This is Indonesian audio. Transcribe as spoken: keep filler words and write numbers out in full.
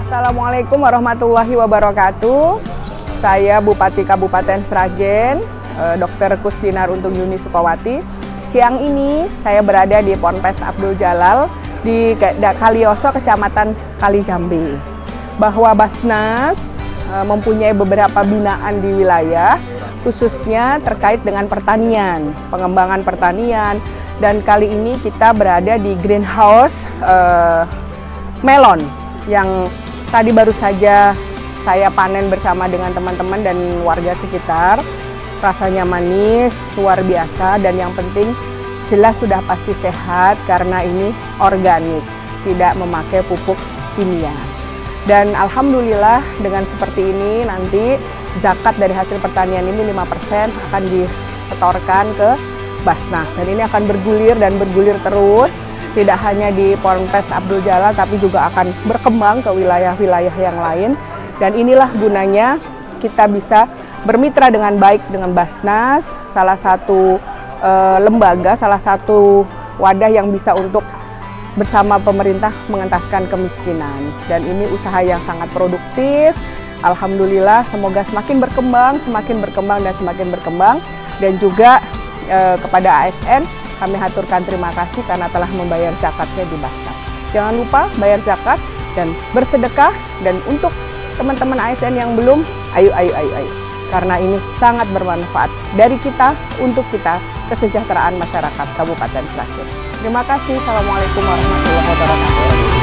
Assalamualaikum warahmatullahi wabarakatuh. Saya Bupati Kabupaten Sragen, Dokter Kusdinar Untung Yuni Sukawati. Siang ini saya berada di Ponpes Abdul Jalal di Kalioso, Kecamatan Kalijambe. Bahwa Basnas mempunyai beberapa binaan di wilayah, khususnya terkait dengan pertanian, pengembangan pertanian, dan kali ini kita berada di greenhouse eh, melon yang tadi baru saja saya panen bersama dengan teman-teman dan warga sekitar. Rasanya manis, luar biasa, dan yang penting jelas sudah pasti sehat karena ini organik, tidak memakai pupuk kimia. Dan alhamdulillah dengan seperti ini nanti zakat dari hasil pertanian ini lima persen akan disetorkan ke Basnas. Dan ini akan bergulir dan bergulir terus, tidak hanya di Ponpes Abdul Jalal tapi juga akan berkembang ke wilayah-wilayah yang lain. Dan inilah gunanya kita bisa bermitra dengan baik dengan Basnas, salah satu e, lembaga, salah satu wadah yang bisa untuk bersama pemerintah mengentaskan kemiskinan. Dan ini usaha yang sangat produktif. Alhamdulillah, semoga semakin berkembang, semakin berkembang dan semakin berkembang. Dan juga eh, kepada A S N kami haturkan terima kasih karena telah membayar zakatnya di Basnas. Jangan lupa bayar zakat dan bersedekah. Dan untuk teman-teman A S N yang belum, ayo, ayo, ayo, ayo. Karena ini sangat bermanfaat dari kita, untuk kita, kesejahteraan masyarakat Kabupaten Sragen. Terima kasih. Assalamualaikum warahmatullahi wabarakatuh.